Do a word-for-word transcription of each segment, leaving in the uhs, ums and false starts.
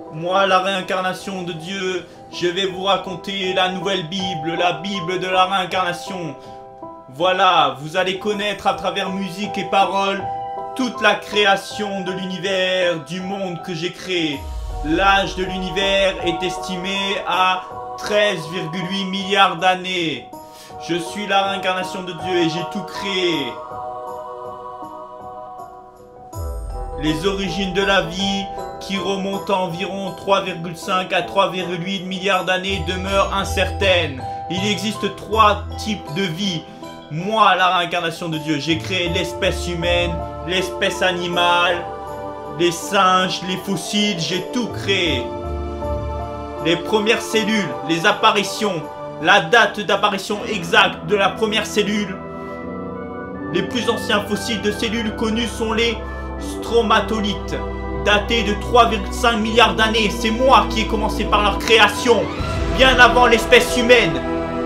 Moi, la réincarnation de Dieu, je vais vous raconter la nouvelle Bible, la Bible de la réincarnation. Voilà, vous allez connaître à travers musique et paroles toute la création de l'univers, du monde que j'ai créé. L'âge de l'univers est estimé à treize virgule huit milliards d'années. Je suis la réincarnation de Dieu et j'ai tout créé. Les origines de la vie, qui remontent à environ trois virgule cinq à trois virgule huit milliards d'années, demeurent incertaines. Il existe trois types de vie. Moi, la réincarnation de Dieu, j'ai créé l'espèce humaine, l'espèce animale, les singes, les fossiles, j'ai tout créé. Les premières cellules, les apparitions, la date d'apparition exacte de la première cellule. Les plus anciens fossiles de cellules connus sont les stromatolithes, datés de trois virgule cinq milliards d'années. C'est moi qui ai commencé par leur création, bien avant l'espèce humaine.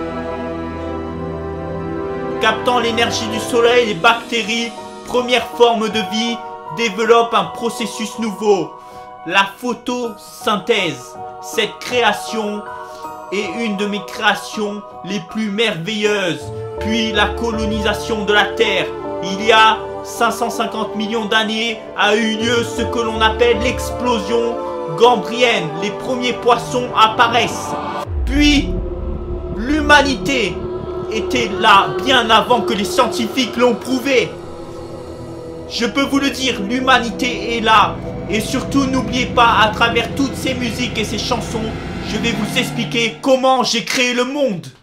Captant l'énergie du soleil, les bactéries, première forme de vie, développent un processus nouveau, la photosynthèse. Cette création est une de mes créations les plus merveilleuses. Puis la colonisation de la Terre. Il y a cinq cent cinquante millions d'années a eu lieu ce que l'on appelle l'explosion cambrienne. Les premiers poissons apparaissent. Puis l'humanité était là bien avant que les scientifiques l'ont prouvé. Je peux vous le dire, l'humanité est là. Et surtout, n'oubliez pas, à travers toutes ces musiques et ces chansons, je vais vous expliquer comment j'ai créé le monde.